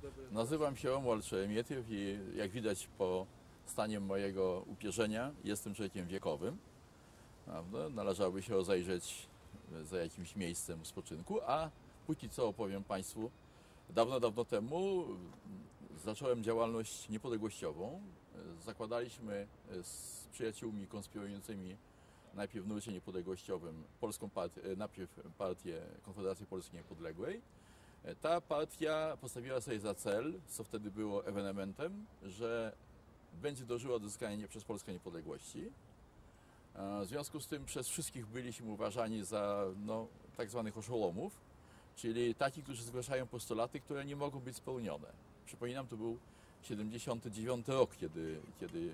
Nazywam się Romuald Szeremietiew i jak widać po stanie mojego upierzenia jestem człowiekiem wiekowym. Prawda? Należałoby się rozejrzeć za jakimś miejscem spoczynku, a póki co opowiem Państwu, dawno temu zacząłem działalność niepodległościową. Zakładaliśmy z przyjaciółmi konspirującymi najpierw w nurcie niepodległościowym najpierw partię Konfederacji Polski Niepodległej. Ta partia postawiła sobie za cel, co wtedy było ewenementem, że będzie dążyła do uzyskania przez Polskę niepodległości. W związku z tym przez wszystkich byliśmy uważani za tak zwanych oszołomów, czyli takich, którzy zgłaszają postulaty, które nie mogą być spełnione. Przypominam, to był 79 rok, kiedy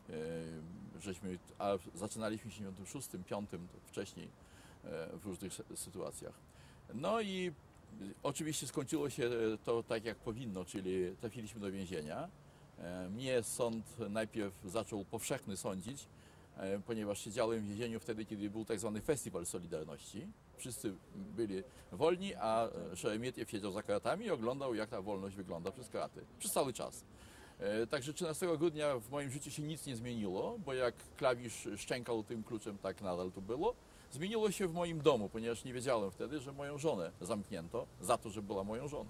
zaczynaliśmy w 76, 5, wcześniej w różnych sytuacjach. No i oczywiście skończyło się to tak, jak powinno, czyli trafiliśmy do więzienia. Mnie sąd najpierw zaczął powszechny sądzić, ponieważ siedziałem w więzieniu wtedy, kiedy był tak zwany Festiwal Solidarności. Wszyscy byli wolni, a Szeremietiew siedział za kratami i oglądał, jak ta wolność wygląda przez kraty. Przez cały czas. Także 13 grudnia w moim życiu się nic nie zmieniło, bo jak klawisz szczękał tym kluczem, tak nadal to było. Zmieniło się w moim domu, ponieważ nie wiedziałem wtedy, że moją żonę zamknięto za to, że była moją żoną.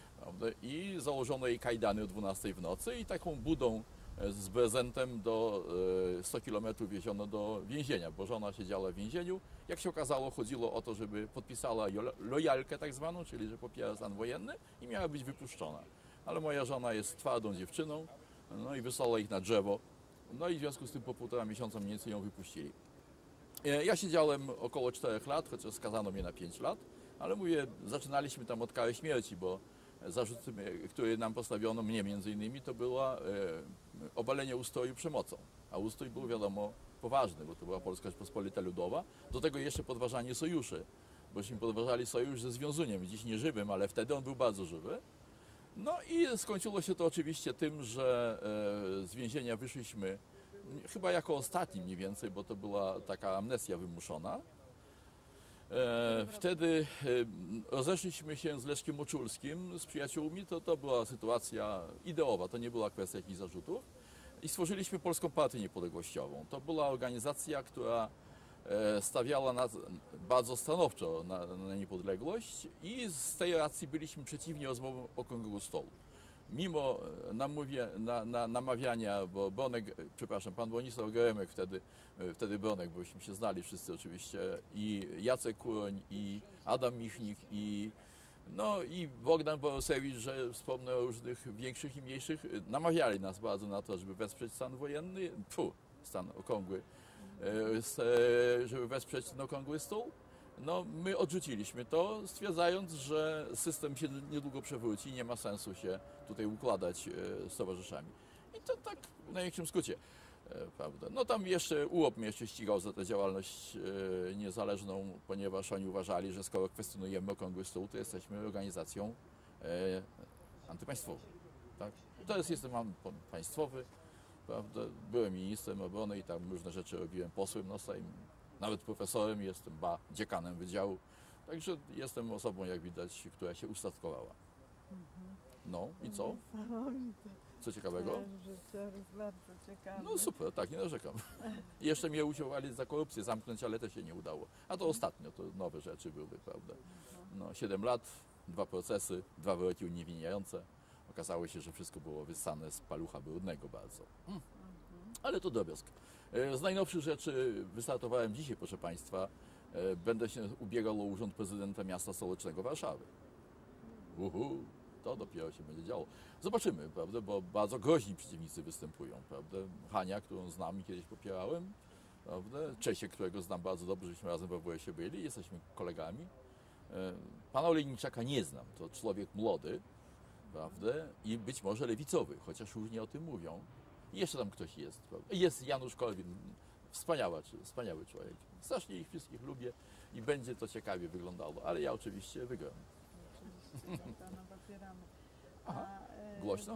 I założono jej kajdany o 12 w nocy i taką budą z prezentem do 100 km wieziono do więzienia, bo żona siedziała w więzieniu. Jak się okazało, chodziło o to, żeby podpisała lojalkę tak zwaną, czyli że popiera stan wojenny i miała być wypuszczona. Ale moja żona jest twardą dziewczyną, i wysłała ich na drzewo. I w związku z tym po 1,5 miesiąca mniej więcej ją wypuścili. Ja siedziałem około 4 lat, chociaż skazano mnie na 5 lat, ale mówię, zaczynaliśmy tam od kary śmierci, bo zarzut, który nam postawiono, mnie między innymi, to było obalenie ustroju przemocą. A ustrój był, wiadomo, poważny, bo to była Polska Rzeczpospolita Ludowa. Do tego jeszcze podważanie sojuszy, bośmy podważali sojusz ze Związuniem, dziś nieżywym, ale wtedy on był bardzo żywy. I skończyło się to oczywiście tym, że z więzienia wyszliśmy chyba jako ostatni mniej więcej, bo to była taka amnestia wymuszona. Wtedy rozeszliśmy się z Leszkiem Moczulskim, z przyjaciółmi, to była sytuacja ideowa, to nie była kwestia jakichś zarzutów. I stworzyliśmy Polską Partię Niepodległościową. To była organizacja, która stawiała bardzo stanowczo na niepodległość i z tej racji byliśmy przeciwni rozmowom okrągłego stołu. Mimo namawiania, bo pan Bronisław Geremek, wtedy Bronek, bośmy się znali wszyscy oczywiście, i Jacek Kuroń, i Adam Michnik, i Bogdan Borusewicz, że wspomnę o różnych większych i mniejszych, namawiali nas bardzo na to, żeby wesprzeć stan wojenny, stan okrągły, żeby wesprzeć ten okrągły stół. My odrzuciliśmy to, stwierdzając, że system się niedługo przewróci, nie ma sensu się tutaj układać z towarzyszami. I to tak w największym skrócie, prawda. Tam jeszcze UOP mnie jeszcze ścigał za tę działalność niezależną, ponieważ oni uważali, że skoro kwestionujemy okrągły stół, to jesteśmy organizacją antypaństwową. Tak? Teraz jestem państwowy, prawda. Byłem ministrem obrony i tam różne rzeczy robiłem, posłem na Sejm. Nawet profesorem jestem, dziekanem wydziału. Także jestem osobą, jak widać, która się ustatkowała. I co? Co ciekawego? Życie jest bardzo ciekawe. Super, tak, nie narzekam. Jeszcze mnie usiłowali za korupcję zamknąć, ale to się nie udało. A to ostatnio, to nowe rzeczy były, prawda. 7 lat, 2 procesy, 2 wyroki uniewinniające. Okazało się, że wszystko było wyssane z palucha brudnego bardzo. Ale to drobiazg. Z najnowszych rzeczy wystartowałem dzisiaj, proszę Państwa. Będę się ubiegał o urząd prezydenta miasta stołecznego Warszawy. To dopiero się będzie działo. Zobaczymy, prawda, bo bardzo groźni przeciwnicy występują, prawda. Hania, którą znam i kiedyś popierałem, prawda. Czesiek, którego znam bardzo dobrze, żeśmy razem w AWS-ie byli, jesteśmy kolegami. Pana Olejniczaka nie znam, to człowiek młody, prawda, i być może lewicowy, chociaż różnie o tym mówią. I jeszcze tam ktoś jest, prawda? Jest Janusz Korwin, wspaniały człowiek. Strasznie ich wszystkich lubię i będzie to ciekawie wyglądało, ale ja oczywiście wygram. Oczywiście, pana popieramy. Głośno?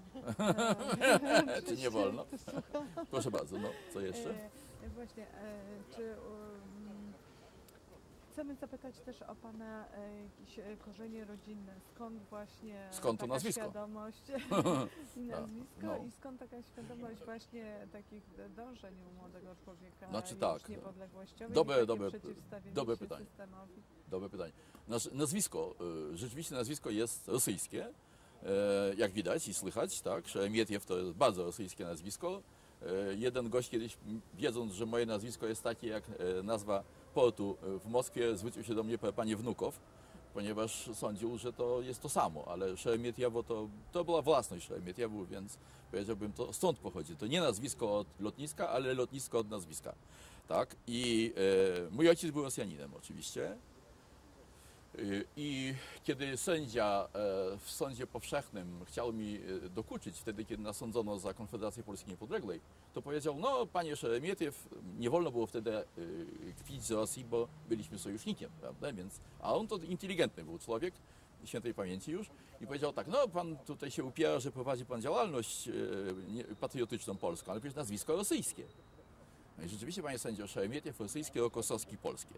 Czy nie wolno? Proszę bardzo, co jeszcze? Właśnie, czy Chcemy zapytać też o Pana jakieś korzenie rodzinne. Skąd właśnie Skąd to taka nazwisko? świadomość i nazwisko No. i skąd taka świadomość właśnie takich dążeń u młodego człowieka Znaczy już tak, niepodległościowych dobre i takie przeciwstawienie dobre się pytanie. systemowi? Dobre pytanie. Nazwisko, rzeczywiście nazwisko jest rosyjskie, jak widać i słychać, tak? Szeremietiew to jest bardzo rosyjskie nazwisko. Jeden gość kiedyś, wiedząc, że moje nazwisko jest takie jak nazwa portu w Moskwie, zwrócił się do mnie: panie Wnukow, ponieważ sądził, że to jest to samo, ale Szeremietiewo to była własność Szeremietiewu, więc powiedziałbym, to stąd pochodzi. To nie nazwisko od lotniska, ale lotnisko od nazwiska. Tak? I mój ojciec był Rosjaninem oczywiście. I kiedy sędzia w sądzie powszechnym chciał mi dokuczyć, wtedy kiedy nas sądzono za Konfederację Polski Niepodległej, to powiedział: no panie Szeremietiew, nie wolno było wtedy kpić z Rosji, bo byliśmy sojusznikiem, prawda? Więc, a on to inteligentny był człowiek, świętej pamięci już, i powiedział tak: no pan tutaj się upiera, że prowadzi pan działalność patriotyczną polską, ale przecież nazwisko rosyjskie. No i rzeczywiście, panie sędzio, Szeremietiew rosyjskie, Rokosowski polskie.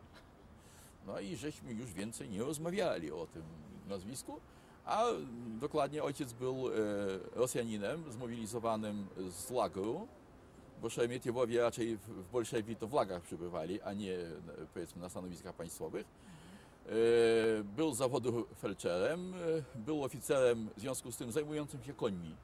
No i żeśmy już więcej nie rozmawiali o tym nazwisku, a dokładnie ojciec był Rosjaninem zmobilizowanym z lagru, bo Szeremietiewowie raczej w Bolszewii to w lagrach przybywali, a nie powiedzmy na stanowiskach państwowych. Był z zawodu felczerem, był oficerem w związku z tym zajmującym się końmi.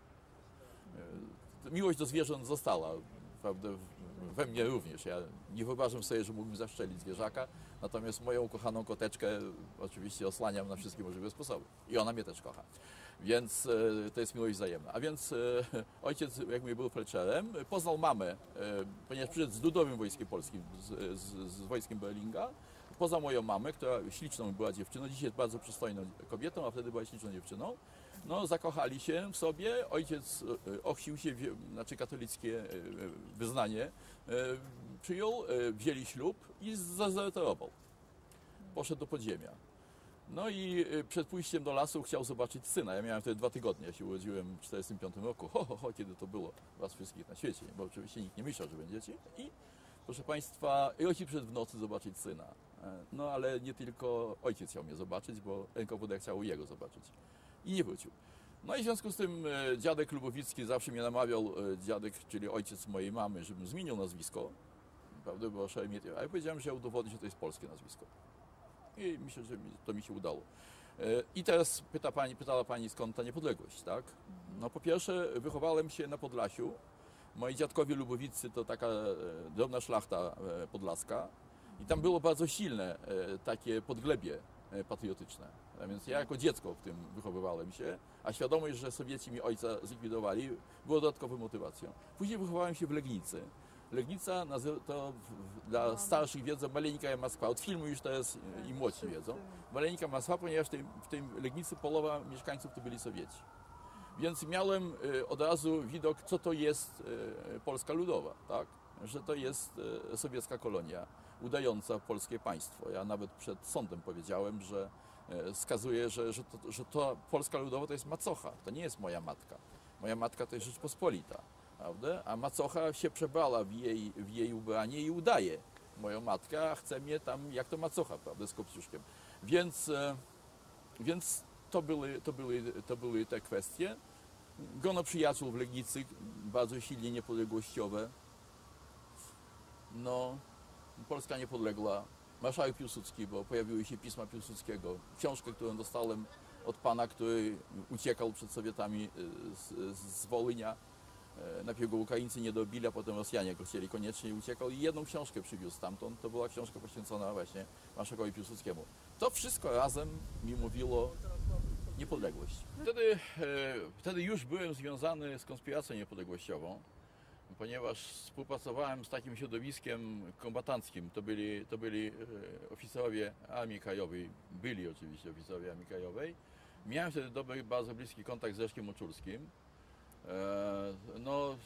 Miłość do zwierząt została, prawda, we mnie również. Ja nie wyobrażam sobie, że mógłbym zastrzelić zwierzaka, natomiast moją ukochaną koteczkę oczywiście osłaniam na wszystkie możliwe sposoby. I ona mnie też kocha. Więc to jest miłość wzajemna. A więc ojciec, jak mówię, był felczerem, poznał mamę, ponieważ przyszedł z Ludowym Wojskiem Polskim, z wojskiem Berlinga. Poznał moją mamę, która śliczną była dziewczyną, dzisiaj jest bardzo przystojną kobietą, a wtedy była śliczną dziewczyną. No, zakochali się w sobie, ojciec ochrzcił się, znaczy katolickie wyznanie przyjął, wzięli ślub i zazerterował. Poszedł do podziemia. No i przed pójściem do lasu chciał zobaczyć syna. Ja miałem wtedy 2 tygodnie, ja się urodziłem w 1945 roku. Kiedy to było? Was wszystkich na świecie, bo oczywiście nikt nie myślał, że będziecie. I proszę Państwa, ojciec przyszedł w nocy zobaczyć syna. No ale nie tylko ojciec chciał mnie zobaczyć, bo NKWD chciał jego zobaczyć. I nie wrócił. No i w związku z tym dziadek Lubowicki zawsze mnie namawiał, dziadek, czyli ojciec mojej mamy, żebym zmienił nazwisko, prawda, bo Szeremietiew, a ja powiedziałem, że ja udowodnię, że to jest polskie nazwisko. I myślę, że to mi się udało. I teraz pytała Pani, skąd ta niepodległość, tak? No po pierwsze, wychowałem się na Podlasiu. Moi dziadkowie Lubowicy to taka drobna szlachta podlaska i tam było bardzo silne takie podglebie patriotyczne. A więc ja jako dziecko w tym wychowywałem się, a świadomość, że Sowieci mi ojca zlikwidowali, była dodatkową motywacją. Później wychowałem się w Legnicy. Legnica to dla starszych wiedzą Maleńka Moskwa. Od filmu już teraz i młodsi wiedzą. Maleńka Moskwa, ponieważ w tej Legnicy połowa mieszkańców to byli Sowieci. Więc miałem od razu widok, co to jest Polska Ludowa, tak? Że to jest sowiecka kolonia udająca polskie państwo. Ja nawet przed sądem powiedziałem, że wskazuje, że to Polska Ludowa to jest macocha, to nie jest moja matka. Moja matka to jest Rzeczpospolita, prawda? A macocha się przebrała w jej ubranie i udaje moją matkę, a chce mnie tam jak to macocha, prawda, z kopciuszkiem. Więc to były te kwestie. Grono przyjaciół w Legnicy, bardzo silnie niepodległościowe. No, Polska niepodległa. Marszałek Piłsudski, bo pojawiły się pisma Piłsudskiego. Książkę, którą dostałem od pana, który uciekał przed Sowietami z Wołynia. Najpierw go Ukraińcy nie dobili, a potem Rosjanie go chcieli koniecznie i uciekał. I jedną książkę przywiózł stamtąd. To była książka poświęcona właśnie marszałkowi Piłsudskiemu. To wszystko razem mi mówiło niepodległość. Wtedy już byłem związany z konspiracją niepodległościową, ponieważ współpracowałem z takim środowiskiem kombatanckim. To byli oficerowie Armii Krajowej, byli oczywiście oficerowie Armii Krajowej. Miałem wtedy dobry, bardzo bliski kontakt z Leszkiem Moczulskim. No,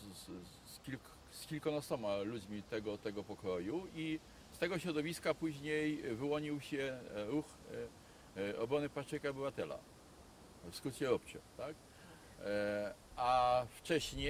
z kilkunastoma ludźmi tego pokroju i z tego środowiska później wyłonił się ruch obrony Patrzyka Obywatela, w skrócie ROPCIO, tak? A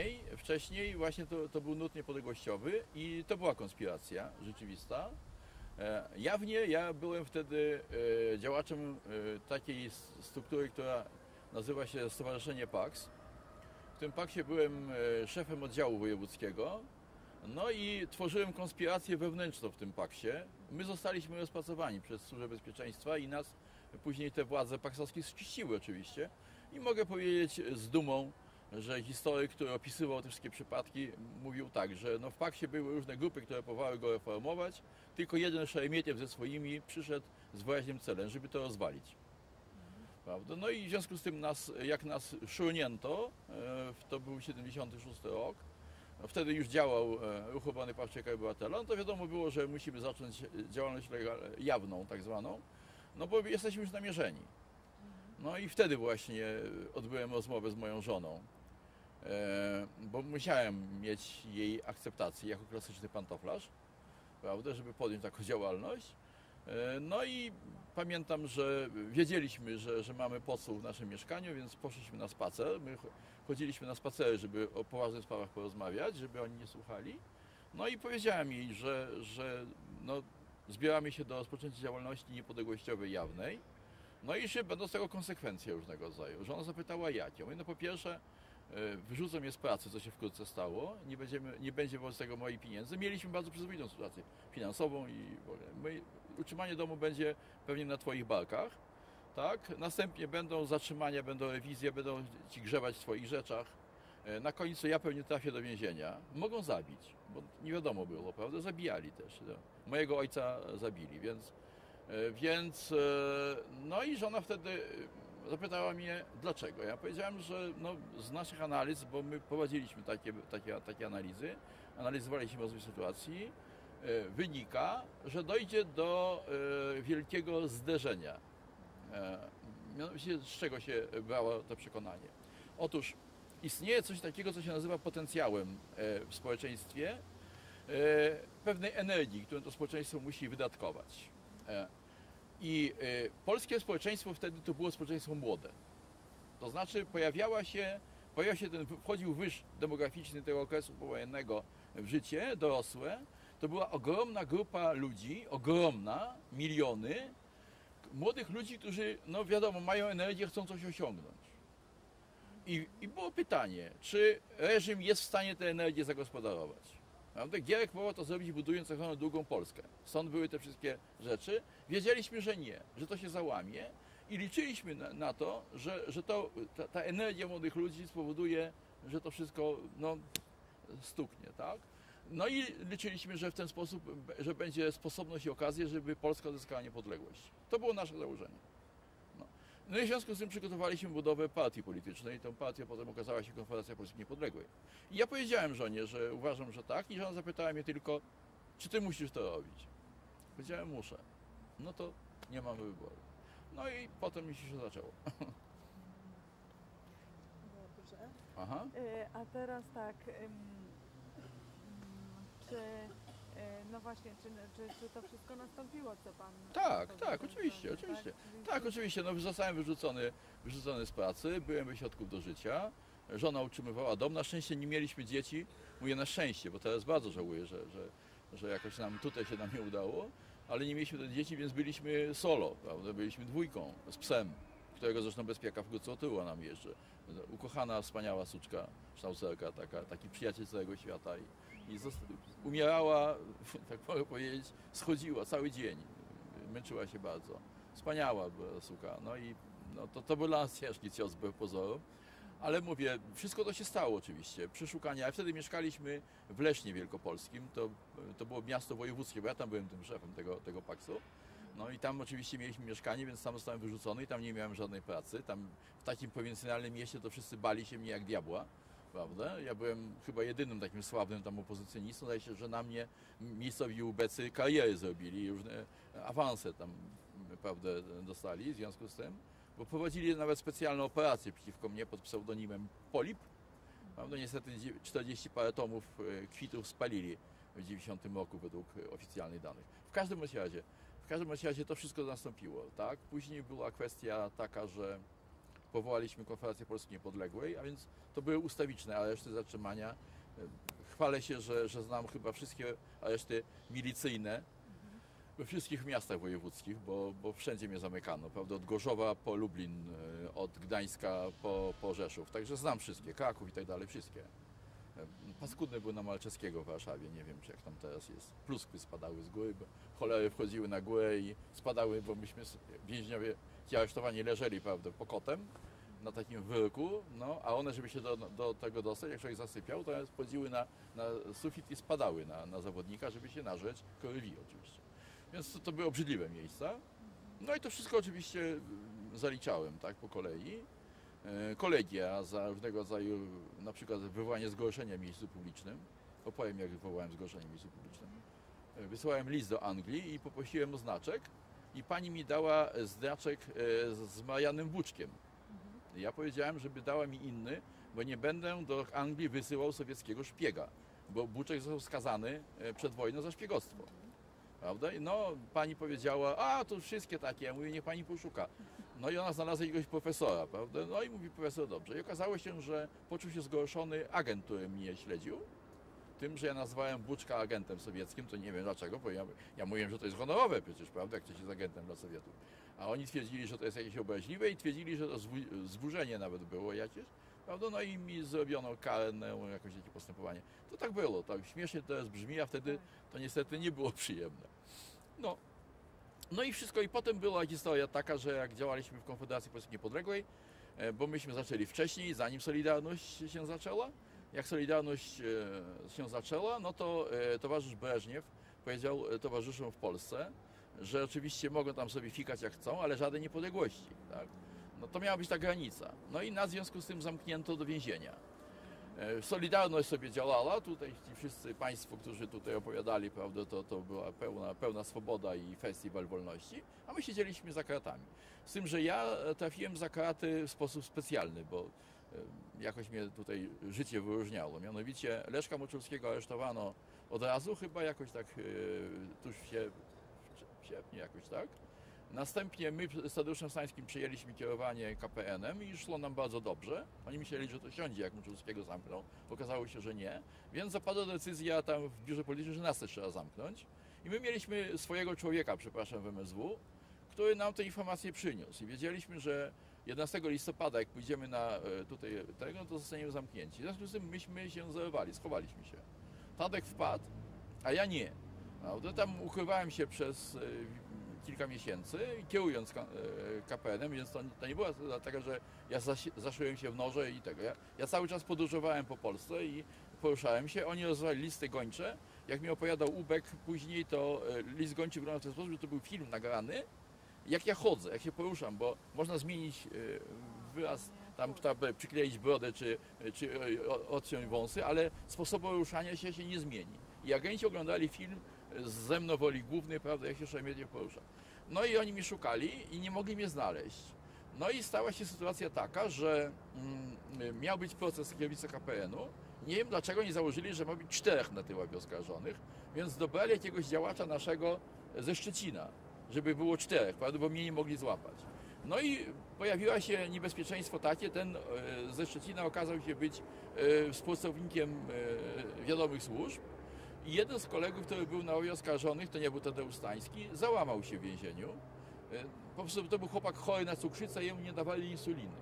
wcześniej właśnie to był nurt niepodległościowy i to była konspiracja rzeczywista. Jawnie ja byłem wtedy działaczem takiej struktury, która nazywa się Stowarzyszenie PAX. W tym PAX-ie byłem szefem oddziału wojewódzkiego, no i tworzyłem konspirację wewnętrzną w tym PAX-ie. My zostaliśmy rozpracowani przez Służbę Bezpieczeństwa i nas później te władze paksowskie ściściły oczywiście. I mogę powiedzieć z dumą, że historyk, który opisywał te wszystkie przypadki, mówił tak, że no w PAX-ie były różne grupy, które próbowały go reformować, tylko jeden Szeremietew ze swoimi przyszedł z wyraźnym celem, żeby to rozwalić. Prawda? No i w związku z tym jak nas szurnięto, to był 76 rok, wtedy już działał Ruch Obrony Praw Człowieka i Obywatela, no to wiadomo było, że musimy zacząć działalność jawną tak zwaną, no bo jesteśmy już namierzeni. No i wtedy właśnie odbyłem rozmowę z moją żoną, bo musiałem mieć jej akceptację jako klasyczny pantoflarz, prawda, żeby podjąć taką działalność. No i pamiętam, że wiedzieliśmy, że mamy podsłuch w naszym mieszkaniu, więc poszliśmy na spacer. My chodziliśmy na spacery, żeby o poważnych sprawach porozmawiać, żeby oni nie słuchali. No i powiedziałem jej, że no, zbieramy się do rozpoczęcia działalności niepodległościowej jawnej, no i że będą z tego konsekwencje różnego rodzaju. Żona zapytała jak. Ja mówię, no po pierwsze wyrzucą mnie z pracy, co się wkrótce stało, nie będzie wobec tego moich pieniędzy. Mieliśmy bardzo przyzwoitą sytuację finansową i w ogóle. Utrzymanie domu będzie pewnie na twoich barkach, tak? Następnie będą zatrzymania, będą rewizje, będą ci grzebać w twoich rzeczach. Na końcu ja pewnie trafię do więzienia. Mogą zabić, bo nie wiadomo było, prawda? Zabijali też. No. Mojego ojca zabili, więc no i żona wtedy zapytała mnie dlaczego. Ja powiedziałem, że no, z naszych analiz, bo my prowadziliśmy takie analizy, analizowaliśmy rozwój sytuacji, wynika, że dojdzie do wielkiego zderzenia. Mianowicie z czego się brało to przekonanie? Otóż istnieje coś takiego, co się nazywa potencjałem w społeczeństwie, pewnej energii, którą to społeczeństwo musi wydatkować. I polskie społeczeństwo wtedy to było społeczeństwo młode. To znaczy wchodził wyż demograficzny tego okresu powojennego w życie, dorosłe. To była ogromna grupa ludzi, miliony młodych ludzi, którzy, no wiadomo, mają energię, chcą coś osiągnąć. I było pytanie, czy reżim jest w stanie tę energię zagospodarować. Gierek próbował to zrobić, budując tak zwaną drugą Polskę. Stąd były te wszystkie rzeczy. Wiedzieliśmy, że nie, że to się załamie i liczyliśmy na to, że ta energia młodych ludzi spowoduje, że to wszystko no, stuknie, tak? No i liczyliśmy, że w ten sposób, że będzie sposobność i okazja, żeby Polska odzyskała niepodległość. To było nasze założenie. No i w związku z tym przygotowaliśmy budowę partii politycznej. Tą partią potem okazała się Konfederacja Polski Niepodległej. I ja powiedziałem żonie, że uważam, że tak i żona zapytała mnie tylko, czy ty musisz to robić? Powiedziałem, muszę. No to nie mamy wyboru. No i potem mi się zaczęło. Dobrze. Aha. A teraz tak, czy no właśnie, czy to wszystko nastąpiło, co pan... Tak, oczywiście. Tak, oczywiście. No, zostałem wyrzucony z pracy, byłem bez środków do życia. Żona utrzymywała dom. Na szczęście nie mieliśmy dzieci. Mówię na szczęście, bo teraz bardzo żałuję, że jakoś tutaj się nam nie udało. Ale nie mieliśmy dzieci, więc byliśmy solo, prawda? Byliśmy dwójką z psem, którego zresztą bezpieka wkrótce otyła nam jeszcze. Ukochana, wspaniała suczka, sznaucerka, taki przyjaciel całego świata. I umierała, tak mogę powiedzieć, schodziła cały dzień, męczyła się bardzo. Wspaniała była suka, no i no, to był dla nas ciężki cios wbrew pozorom, ale mówię, wszystko to się stało oczywiście, przeszukania, a wtedy mieszkaliśmy w Lesznie Wielkopolskim, to było miasto wojewódzkie, bo ja tam byłem tym szefem tego PAX-u, no i tam oczywiście mieliśmy mieszkanie, więc tam zostałem wyrzucony i tam nie miałem żadnej pracy, tam w takim prowincjonalnym mieście to wszyscy bali się mnie jak diabła. Prawda? Ja byłem chyba jedynym takim sławnym tam opozycjonistą, zdaje się, że na mnie miejscowi ubecy kariery zrobili i różne awanse tam, prawda, dostali w związku z tym, bo prowadzili nawet specjalne operacje przeciwko mnie pod pseudonimem Polip. Prawda? Niestety 40 parę tomów kwitów spalili w 90 roku według oficjalnych danych. W każdym razie to wszystko nastąpiło, tak? Później była kwestia taka, że powołaliśmy Konfederację Polski Niepodległej, a więc to były ustawiczne areszty, zatrzymania. Chwalę się, że znam chyba wszystkie areszty milicyjne We wszystkich miastach wojewódzkich, bo wszędzie mnie zamykano, prawda? Od Gorzowa po Lublin, od Gdańska po Rzeszów. Także znam wszystkie, Kraków i tak dalej, wszystkie. Paskudne były na Malczewskiego w Warszawie, nie wiem czy jak tam teraz jest. Pluskwy spadały z góry, bo cholery wchodziły na górę i spadały, bo myśmy więźniowie ci aresztowani leżeli, prawda, pokotem na takim wyrku, no, a one, żeby się do tego dostać, jak człowiek zasypiał, to wchodziły na sufit i spadały na zawodnika, żeby się nażreć krwi oczywiście. Więc to były obrzydliwe miejsca. No i to wszystko oczywiście zaliczałem, tak, po kolei. Kolegia za różnego rodzaju, na przykład wywołanie zgorszenia w miejscu publicznym. Opowiem, jak wywołałem zgorszenie w miejscu publicznym. Wysłałem list do Anglii i poprosiłem o znaczek i pani mi dała znaczek z Marianem Buczkiem. Ja powiedziałem, żeby dała mi inny, bo nie będę do Anglii wysyłał sowieckiego szpiega, bo Buczek został skazany przed wojną za szpiegostwo. Prawda? No, pani powiedziała, a to wszystkie takie, ja mówię, niech pani poszuka. No i ona znalazła jakiegoś profesora, prawda? No i mówi profesor, dobrze. I okazało się, że poczuł się zgorszony agent, który mnie śledził, tym, że ja nazwałem Buczka agentem sowieckim, to nie wiem dlaczego, bo ja mówiłem, że to jest honorowe przecież, prawda, jak ktoś jest agentem dla Sowietów. A oni twierdzili, że to jest jakieś obraźliwe i twierdzili, że to zburzenie nawet było jakieś, prawda, no i mi zrobiono karne, jakoś takie postępowanie. To tak było, tak śmiesznie teraz brzmi, a wtedy to niestety nie było przyjemne. No i wszystko, i potem była historia taka, że jak działaliśmy w Konfederacji Polskiej Niepodległej, bo myśmy zaczęli wcześniej, zanim Solidarność się zaczęła. Jak Solidarność się zaczęła, no to towarzysz Breżniew powiedział towarzyszom w Polsce, że oczywiście mogą tam sobie fikać jak chcą, ale żadnej niepodległości. Tak? No to miała być ta granica. No i nas w związku z tym zamknięto do więzienia. Solidarność sobie działała, tutaj ci wszyscy państwo, którzy tutaj opowiadali, prawda, to była pełna swoboda i festiwal wolności, a my siedzieliśmy za kratami. Z tym, że ja trafiłem za kraty w sposób specjalny, bo jakoś mnie tutaj życie wyróżniało. Mianowicie Leszka Moczulskiego aresztowano od razu, chyba jakoś tak tuż w sierpniu jakoś tak. Następnie my z Tadeuszem Stańskim przejęliśmy kierowanie KPN-em i szło nam bardzo dobrze. Oni myśleli, że to siądzie, jak Moczulskiego zamkną. Okazało się, że nie. Więc zapadła decyzja tam w biurze politycznym, że nas też trzeba zamknąć. I my mieliśmy swojego człowieka, przepraszam, w MSW, który nam te informacje przyniósł. I wiedzieliśmy, że 11 listopada, jak pójdziemy na tutaj tego, to zostaniemy zamknięci. W związku z tym myśmy się zerwali, schowaliśmy się. Tadek wpadł, a ja nie. No, tam ukrywałem się przez kilka miesięcy, kierując KPN-em, więc to nie było dlatego, że ja zaszyłem się w norze i tego. Ja cały czas podróżowałem po Polsce i poruszałem się. Oni rozważali listy gończe. Jak mi opowiadał Ubek później, to list gończy wyglądał w ten sposób, że to był film nagrany, jak ja chodzę, jak się poruszam, bo można zmienić wyraz, tam przykleić brodę czy odciąć wąsy, ale sposobu ruszania się nie zmieni. I agenci oglądali film ze mną woli głównej, prawda, jak się szermiernie porusza. No i oni mnie szukali i nie mogli mnie znaleźć. No i stała się sytuacja taka, że miał być proces kierownictwa KPN-u. Nie wiem dlaczego nie założyli, że ma być 4 na tej ławie oskarżonych, więc dobrali jakiegoś działacza naszego ze Szczecina, żeby było 4, prawda, bo mnie nie mogli złapać. No i pojawiło się niebezpieczeństwo takie, ten ze Szczecina okazał się być współpracownikiem wiadomych służb. I jeden z kolegów, który był na ławie oskarżonych, to nie był Tadeusz Stański, załamał się w więzieniu. Po prostu to był chłopak chory na cukrzycę, jemu nie dawali insuliny.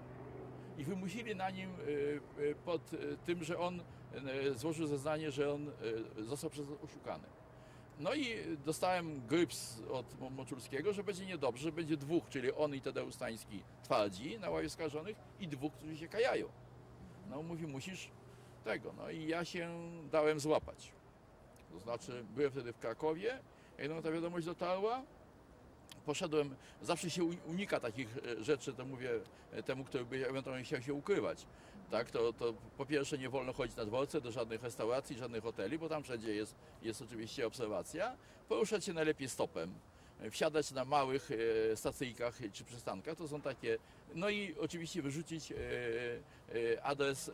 I wymusili na nim pod tym, że on złożył zeznanie, że on został przez nas oszukany. No i dostałem gryps od Moczulskiego, że będzie niedobrze, że będzie 2, czyli on i Tadeusz Stański twardzi na ławie oskarżonych i 2, którzy się kajają. No mówi, musisz tego. No i ja się dałem złapać. To znaczy, byłem wtedy w Krakowie, jak ta wiadomość dotarła, poszedłem, zawsze się unika takich rzeczy, to mówię temu, który by ewentualnie chciał się ukrywać. Tak, to po pierwsze nie wolno chodzić na dworce, do żadnych restauracji, żadnych hoteli, bo tam wszędzie jest oczywiście obserwacja. Poruszać się najlepiej stopem, wsiadać na małych stacyjkach czy przystankach, to są takie, no i oczywiście wyrzucić adres,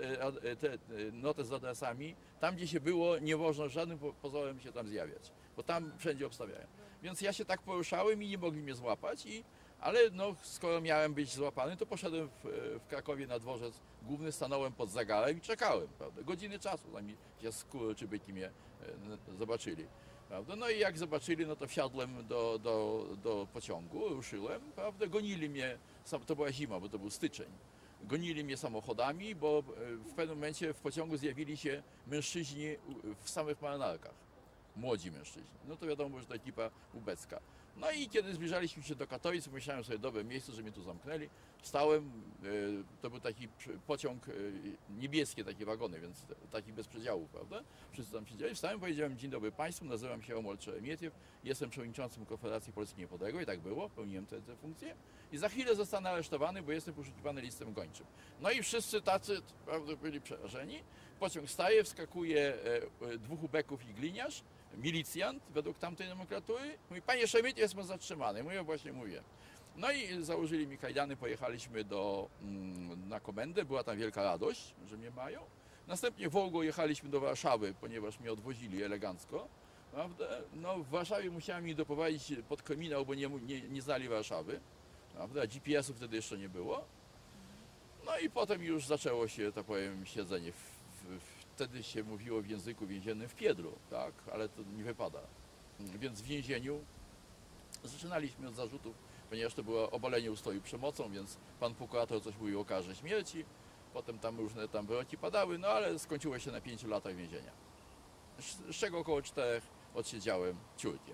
notę z adresami, tam gdzie się było, nie można żadnym pozorem się tam zjawiać, bo tam wszędzie obstawiają. Więc ja się tak poruszałem i nie mogli mnie złapać, ale no, skoro miałem być złapany, to poszedłem w Krakowie na dworzec główny, stanąłem pod zegarem i czekałem, prawda, godziny czasu, zanim się skóry czy byki mnie zobaczyli. prawda? No i jak zobaczyli, no to wsiadłem do pociągu, ruszyłem, prawda? Gonili mnie, to była zima, bo to był styczeń. Gonili mnie samochodami, bo w pewnym momencie w pociągu zjawili się mężczyźni w samych marynarkach. Młodzi mężczyźni. No to wiadomo, że to ekipa ubecka. No i kiedy zbliżaliśmy się do Katowic, myślałem sobie, dobre miejsce, że mnie tu zamknęli. Wstałem, to był taki pociąg, niebieskie takie wagony, więc taki bez przedziału, prawda? Wszyscy tam siedzieli. Wstałem, powiedziałem, dzień dobry Państwu, nazywam się Omol Czeremetiew, jestem przewodniczącym Konfederacji Polski Niepodległej, tak było, pełniłem tę funkcję. I za chwilę zostanę aresztowany, bo jestem poszukiwany listem gończym. No i wszyscy tacy, prawda, byli przerażeni. Pociąg staje, wskakuje dwóch ubeków i gliniarz, milicjant według tamtej nomenklatury. Mówi, panie Szemyt, jest pan zatrzymany. Mówię, właśnie mówię. No i założyli mi kajdany, pojechaliśmy na komendę, była tam wielka radość, że mnie mają. Następnie Wołgą jechaliśmy do Warszawy, ponieważ mnie odwozili elegancko. Prawda? No, w Warszawie musiałem ich doprowadzić pod kryminał, bo nie znali Warszawy. Prawda? GPS-u wtedy jeszcze nie było. No i potem już zaczęło się, tak powiem, siedzenie wtedy się mówiło w języku więziennym w Piedru, tak, ale to nie wypada. Więc w więzieniu zaczynaliśmy od zarzutów, ponieważ to było obalenie ustroju przemocą, więc pan prokurator coś mówił o karze śmierci, potem tam różne wyroki padały, no ale skończyło się na 5 latach więzienia. Z czego około 4 odsiedziałem ciurkiem.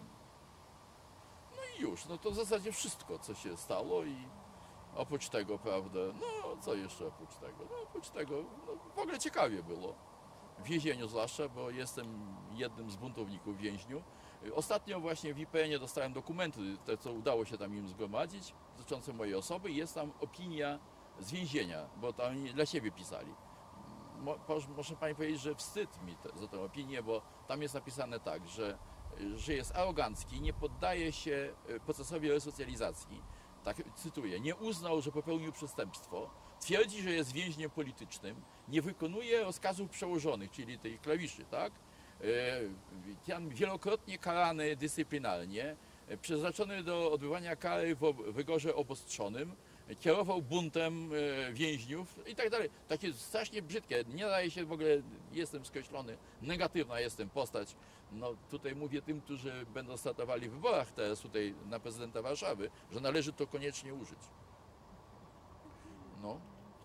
No i już, no to w zasadzie wszystko, co się stało i oprócz tego, prawda, no co jeszcze oprócz tego? No oprócz tego, no, w ogóle ciekawie było. W więzieniu zwłaszcza, bo jestem jednym z buntowników w więźniu. Ostatnio właśnie w IPN-ie dostałem dokumenty, te co udało się tam im zgromadzić, dotyczące mojej osoby i jest tam opinia z więzienia, bo tam dla siebie pisali. Muszę pani powiedzieć, że wstyd mi za tę opinię, bo tam jest napisane tak, że jest arogancki, nie poddaje się procesowi resocjalizacji. Tak, cytuję, nie uznał, że popełnił przestępstwo, twierdzi, że jest więźniem politycznym, nie wykonuje rozkazów przełożonych, czyli tej klawiszy, tak? Wielokrotnie karany dyscyplinarnie, przeznaczony do odbywania kary w rygorze obostrzonym, kierował buntem więźniów i tak dalej. Takie strasznie brzydkie, nie daje się w ogóle, jestem skreślony, negatywna jestem postać. No tutaj mówię tym, którzy będą startowali w wyborach teraz tutaj na prezydenta Warszawy, że należy to koniecznie użyć. No.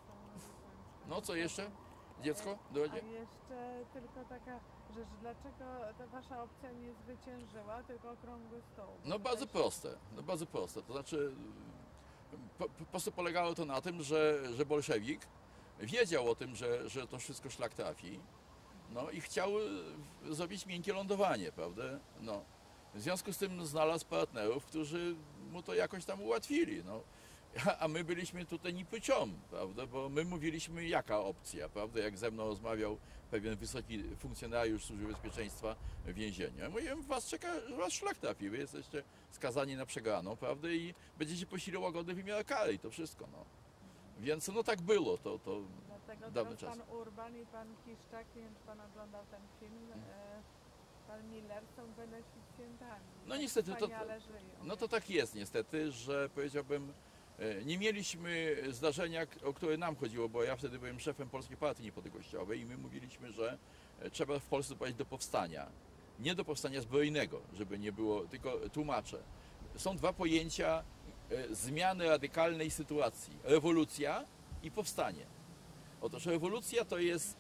No co jeszcze? Dziecko? A jeszcze tylko taka rzecz, dlaczego ta wasza opcja nie zwyciężyła, tylko okrągły stół? No bardzo proste, no bardzo proste. To znaczy po prostu polegało to na tym, że bolszewik wiedział o tym, że to wszystko szlak trafi, no i chciał zrobić miękkie lądowanie, prawda? No. W związku z tym znalazł partnerów, którzy mu to jakoś tam ułatwili, no. A my byliśmy tutaj ni po czym, prawda? Bo my mówiliśmy jaka opcja, prawda? Jak ze mną rozmawiał pewien wysoki funkcjonariusz Służby Bezpieczeństwa w więzieniu. Ja mówiłem, was czeka, was szlak trafi, wy jesteście skazani na przegraną, prawda? I będziecie prosili o łagodny wymiar kary i to wszystko, no. Więc no tak było, to Dlatego dawny teraz czas. pan Urban i pan Kiszczak, nie wiem czy pan oglądał ten film, pan Miller są beneficjentami. No niestety Wspaniale żyją. no to tak jest niestety, że powiedziałbym, nie mieliśmy zdarzenia, o które nam chodziło, bo ja wtedy byłem szefem Polskiej Partii Niepodległościowej i my mówiliśmy, że trzeba w Polsce doprowadzić do powstania. Nie do powstania zbrojnego, żeby nie było, tylko tłumaczę. Są dwa pojęcia zmiany radykalnej sytuacji. Rewolucja i powstanie. Otóż rewolucja to jest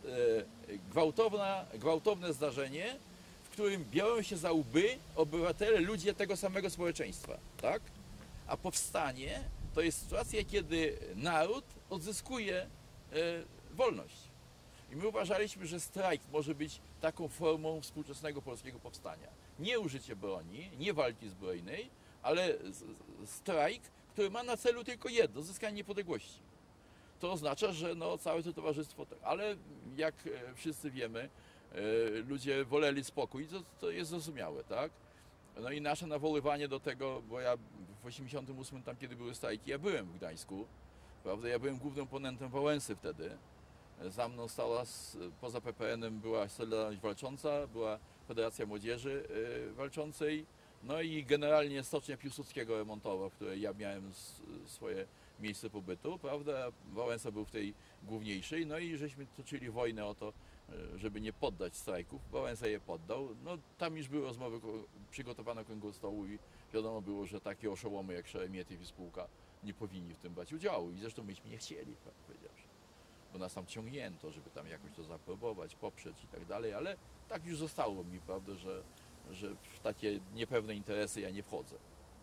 gwałtowne zdarzenie, w którym biorą się za łby obywatele, ludzie tego samego społeczeństwa. Tak? A powstanie to jest sytuacja, kiedy naród odzyskuje wolność. I my uważaliśmy, że strajk może być taką formą współczesnego polskiego powstania. Nie użycie broni, nie walki zbrojnej, ale strajk, który ma na celu tylko jedno, zyskanie niepodległości. To oznacza, że no, całe to towarzystwo, ale jak wszyscy wiemy, ludzie woleli spokój, to jest zrozumiałe, tak? No i nasze nawoływanie do tego, bo ja w 88 tam, kiedy były strajki, ja byłem w Gdańsku, prawda? Ja byłem głównym oponentem Wałęsy wtedy. Za mną stała, poza PPN-em była Solidarność Walcząca, była Federacja Młodzieży Walczącej, no i generalnie Stocznia Piłsudskiego remontowa, w której ja miałem swoje miejsce pobytu, prawda? Wałęsa był w tej główniejszej, no i żeśmy toczyli wojnę o to, żeby nie poddać strajków. Wałęsa je poddał. No, tam już były rozmowy przygotowane okrągłego stołu i wiadomo było, że takie oszołomy jak Szeremietyw i spółka nie powinni w tym brać udziału. I zresztą myśmy nie chcieli, prawdę powiedziawszy. Bo nas tam ciągnięto, żeby tam jakoś to zaaprobować, poprzeć i tak dalej, ale tak już zostało mi, prawda, że w takie niepewne interesy ja nie wchodzę.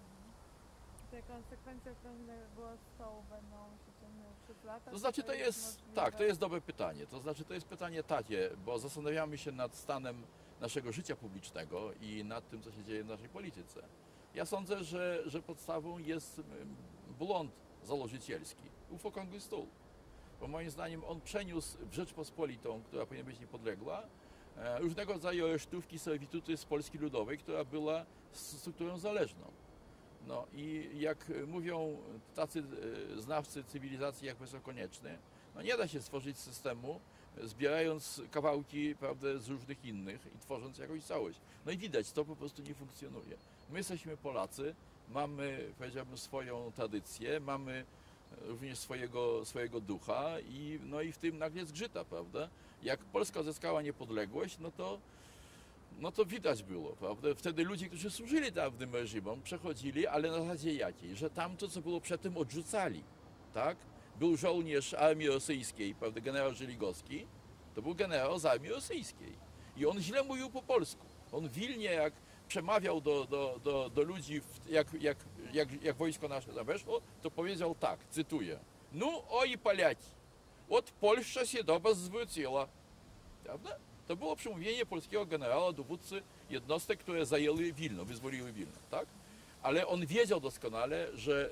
Te konsekwencje okrągłego stołu będą się ciągnęły przez lata? To znaczy to jest, możliwe? tak, to jest dobre pytanie. To znaczy to jest pytanie takie, bo zastanawiamy się nad stanem naszego życia publicznego i nad tym, co się dzieje w naszej polityce. Ja sądzę, że podstawą jest błąd założycielski. Ów okrągły stół. Bo moim zdaniem on przeniósł w Rzeczpospolitą, która powinna być niepodległa, różnego rodzaju aresztówki, servituty z Polski Ludowej, która była strukturą zależną. No i jak mówią tacy znawcy cywilizacji jak profesor Konieczny, no nie da się stworzyć systemu, zbierając kawałki, prawda, z różnych innych i tworząc jakąś całość. No i widać, to po prostu nie funkcjonuje. My jesteśmy Polacy, mamy, powiedziałbym, swoją tradycję, mamy również swojego ducha i, no i w tym nagle zgrzyta, prawda? Jak Polska zyskała niepodległość, no to widać było, prawda? Wtedy ludzie, którzy służyli dawnym reżimom, przechodzili, ale na zasadzie jakiej? Że tamto, co było przedtem, odrzucali, tak? Był żołnierz armii rosyjskiej, prawda, generał Żeligowski, to był generał z armii rosyjskiej. I on źle mówił po polsku. On w Wilnie, jak przemawiał do ludzi, jak wojsko nasze tam weszło, to powiedział tak, cytuję: "No, oj Polacy, od Polska się do was zwróciła". Prawda? To było przemówienie polskiego generała, dowódcy jednostek, które zajęły Wilno, wyzwoliły Wilno, tak? Ale on wiedział doskonale,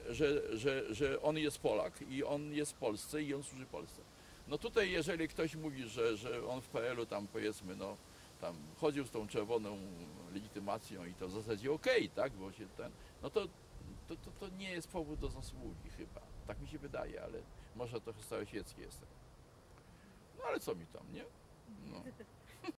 że on jest Polak i on jest w Polsce i on służy Polsce. No tutaj, jeżeli ktoś mówi, że on w PRL-u tam, powiedzmy, no tam chodził z tą czerwoną legitymacją i to w zasadzie okej, tak? Bo się no to nie jest powód do zasługi chyba. Tak mi się wydaje, ale może trochę staroświecki jestem. No ale co mi tam, nie? No.